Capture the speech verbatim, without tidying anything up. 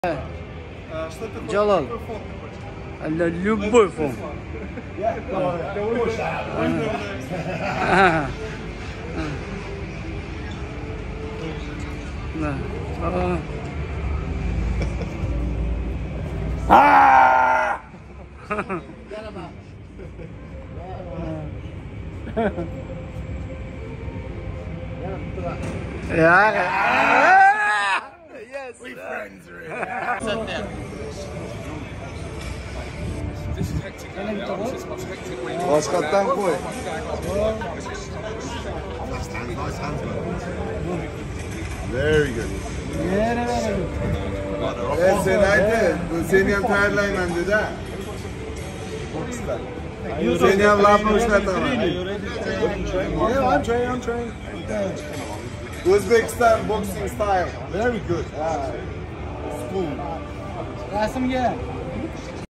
Djalolov. Любой фон. Yeah. Yes. We friends, really. This is hectic. Başkattan koy. Very good. Evet Senay'da, bu seni hem terlayman dedi ha. Seni hem lapı uçlataman. Yeah, I'm trained, I'm trained. Uzbekistan boxing style. Very good. Spoon. Rasim gel.